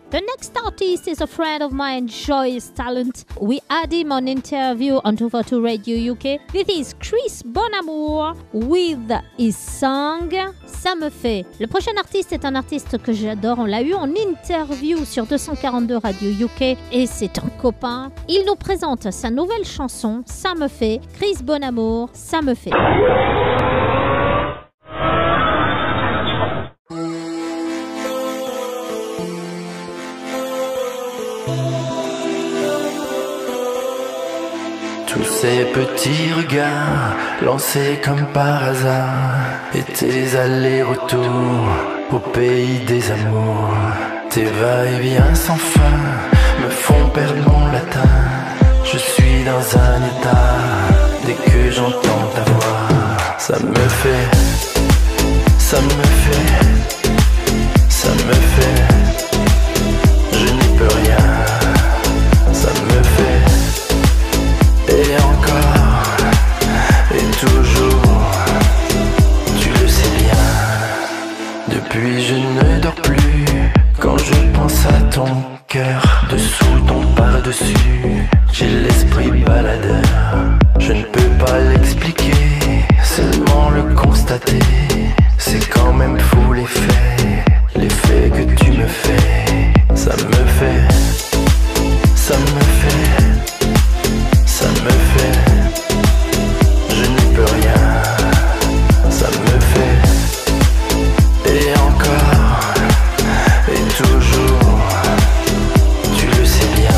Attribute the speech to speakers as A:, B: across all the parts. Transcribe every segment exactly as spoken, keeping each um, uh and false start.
A: The next artist is a friend of mine, Joyous Talent. We had him on interview on two forty-two Radio U K. This is Chris Bonamour with his song Ça me fait. Le prochain artiste est un artiste que j'adore. On l'a eu en interview sur deux cent quarante-deux Radio U K et c'est un copain. Il nous présente sa nouvelle chanson Ça me fait. Chris Bonamour, Ça me fait.
B: Tous ces petits regards lancés comme par hasard et tes allers-retours au pays des amours, tes va-et-vient sans fin me font perdre mon latin. Je suis dans un état dès que j'entends ta voix. Ça me fait, ça me fait, ça me fait, je n'y peux rien. Ça me fait. Et encore, et toujours, tu le sais bien. Depuis je ne dors plus, quand je pense à ton cœur, dessous ton par-dessus, j'ai l'esprit baladeur. Je ne peux pas l'expliquer, seulement le constater. C'est quand même fou l'effet, l'effet que tu me fais. Ça me fait, ça me fait. Ça me fait, je n'y peux rien. Ça me fait, et encore, et toujours, tu le sais bien.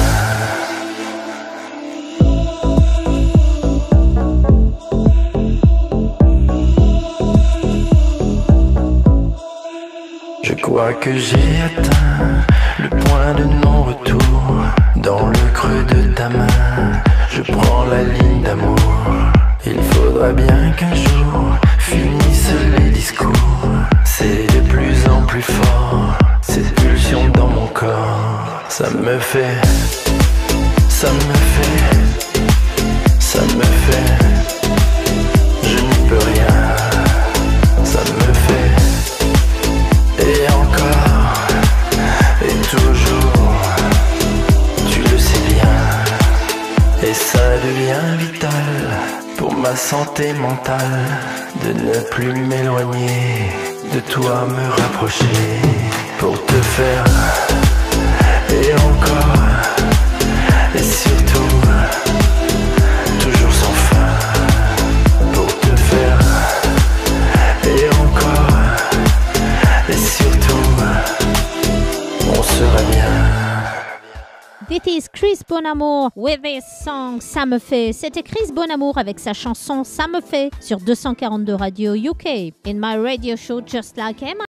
B: Je crois que j'ai atteint le point de non-retour. Dans le creux de ta main, je prends la ligne d'amour. Il faudra bien qu'un jour finissent les discours. C'est de plus en plus fort, cette pulsion dans mon corps. Ça me fait, ça me fait, ça me fait, je n'y peux rien. Ça me fait, et encore, et toujours, tu le sais bien. Et ça devient vital pour ma santé mentale de ne plus m'éloigner de toi, me rapprocher pour te faire, et encore, et surtout, toujours sans fin pour te faire, et encore, et surtout, on sera bien.
A: This is Chris Bonamour with his song Ça me fait. C'était Chris Bonamour avec sa chanson Ça me fait sur deux cent quarante-deux Radio U K. In my radio show Just Like Him.